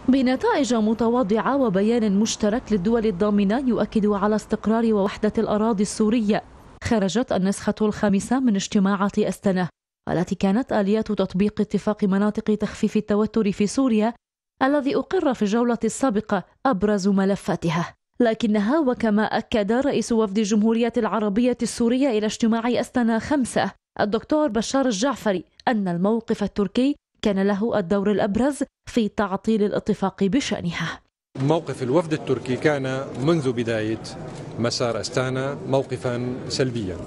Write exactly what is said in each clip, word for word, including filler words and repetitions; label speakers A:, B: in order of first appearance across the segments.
A: بنتائج متواضعة وبيان مشترك للدول الضامنة يؤكد على استقرار ووحدة الأراضي السورية، خرجت النسخة الخامسة من اجتماعات أستنا التي كانت آليات تطبيق اتفاق مناطق تخفيف التوتر في سوريا الذي أقر في الجولة السابقة أبرز ملفاتها، لكنها وكما أكد رئيس وفد الجمهورية العربية السورية إلى اجتماع أستنا خمسة الدكتور بشار الجعفري أن الموقف التركي كان له الدور الأبرز في تعطيل الاتفاق بشأنها.
B: موقف الوفد التركي كان منذ بداية مسار أستانا موقفا سلبيا،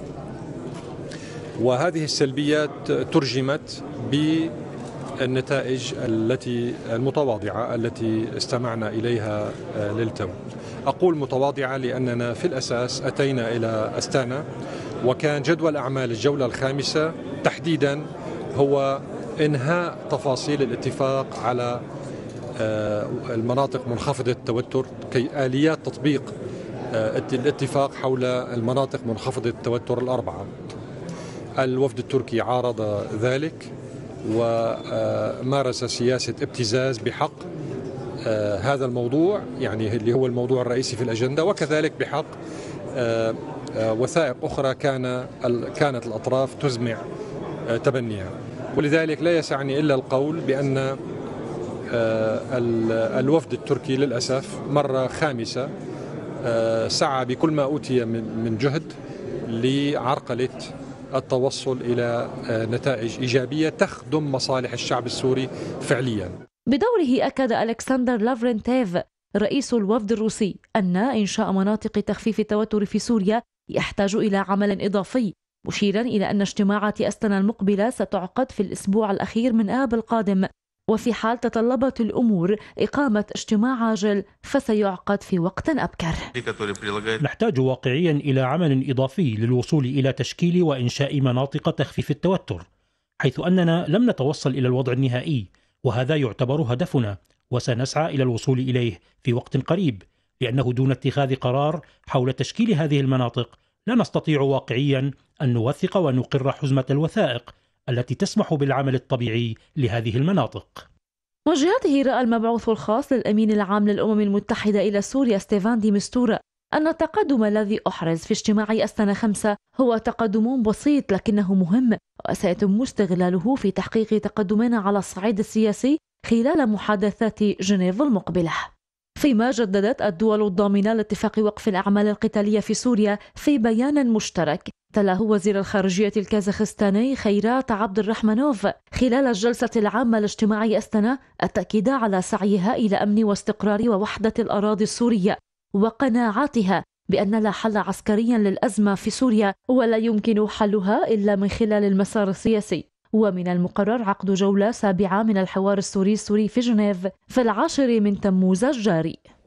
B: وهذه السلبيات ترجمت بالنتائج التي المتواضعة التي استمعنا إليها للتو. أقول متواضعة لأننا في الأساس أتينا إلى أستانا وكان جدول أعمال الجولة الخامسة تحديدا هو إنهاء تفاصيل الاتفاق على المناطق منخفضة التوتر كي آليات تطبيق الاتفاق حول المناطق منخفضة التوتر الأربعة. الوفد التركي عارض ذلك ومارس سياسة ابتزاز بحق هذا الموضوع، يعني اللي هو الموضوع الرئيسي في الأجندة، وكذلك بحق وثائق أخرى كان كانت الأطراف تزمع تبنيها. ولذلك لا يسعني إلا القول بأن الوفد التركي للأسف مرة خامسة سعى بكل ما أوتي من جهد لعرقلة التوصل إلى نتائج إيجابية تخدم مصالح الشعب السوري فعليا.
A: بدوره أكد ألكسندر لافرنتيف رئيس الوفد الروسي أن إنشاء مناطق تخفيف التوتر في سوريا يحتاج إلى عمل إضافي، مشيرا إلى أن اجتماعات أستنا المقبلة ستعقد في الأسبوع الأخير من آب القادم، وفي حال تطلبت الأمور إقامة اجتماع عاجل فسيعقد في وقت أبكر.
C: نحتاج واقعيا إلى عمل إضافي للوصول إلى تشكيل وإنشاء مناطق تخفيف التوتر، حيث أننا لم نتوصل إلى الوضع النهائي، وهذا يعتبر هدفنا وسنسعى إلى الوصول إليه في وقت قريب، لأنه دون اتخاذ قرار حول تشكيل هذه المناطق لا نستطيع واقعيا أن نوثق ونقر حزمة الوثائق التي تسمح بالعمل الطبيعي لهذه المناطق.
A: وجهته رأى المبعوث الخاص للأمين العام للأمم المتحدة إلى سوريا ستيفان دي مستورة أن التقدم الذي أحرز في اجتماع أستنا خمسة هو تقدم بسيط لكنه مهم، وسيتم استغلاله في تحقيق تقدمنا على الصعيد السياسي خلال محادثات جنيف المقبلة. فيما جددت الدول الضامنة لاتفاق وقف الأعمال القتالية في سوريا في بيان مشترك تلاه وزير الخارجية الكازاخستاني خيرات عبد الرحمنوف خلال الجلسة العامة لاجتماع أستنا التأكيد على سعيها إلى أمن واستقرار ووحدة الأراضي السورية وقناعاتها بأن لا حل عسكريا للأزمة في سوريا ولا يمكن حلها إلا من خلال المسار السياسي. ومن المقرر عقد جولة سابعة من الحوار السوري السوري في جنيف في العاشر من تموز الجاري.